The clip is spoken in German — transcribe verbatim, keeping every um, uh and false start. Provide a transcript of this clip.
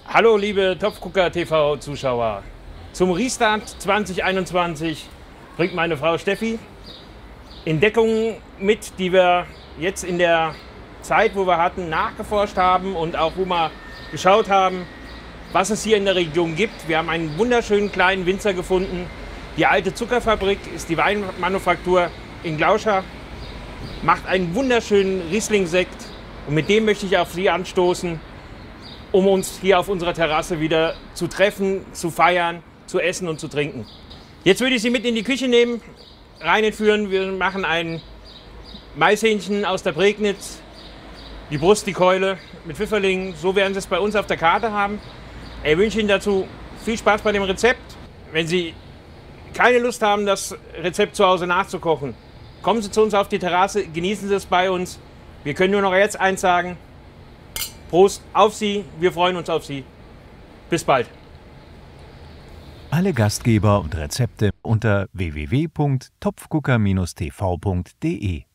Hallo liebe Topfgucker T V-Zuschauer. Zum Restart zwanzig einundzwanzig bringt meine Frau Steffi Entdeckungen mit, die wir jetzt in der Zeit, wo wir hatten, nachgeforscht haben und auch wo wir geschaut haben, was es hier in der Region gibt. Wir haben einen wunderschönen kleinen Winzer gefunden. Die alte Zuckerfabrik ist die Weinmanufaktur in Glauscher, macht einen wunderschönen Riesling-Sekt und mit dem möchte ich auf Sie anstoßen, um uns hier auf unserer Terrasse wieder zu treffen, zu feiern, zu essen und zu trinken. Jetzt würde ich Sie mit in die Küche nehmen, reinführen. Wir machen ein Maishähnchen aus der Bregnitz, die Brust, die Keule mit Pfifferlingen. So werden Sie es bei uns auf der Karte haben. Ich wünsche Ihnen dazu viel Spaß bei dem Rezept. Wenn Sie keine Lust haben, das Rezept zu Hause nachzukochen, kommen Sie zu uns auf die Terrasse, genießen Sie es bei uns. Wir können nur noch jetzt eins sagen: Prost auf Sie, wir freuen uns auf Sie. Bis bald. Alle Gastgeber und Rezepte unter w w w punkt topfgucker Bindestrich t v punkt de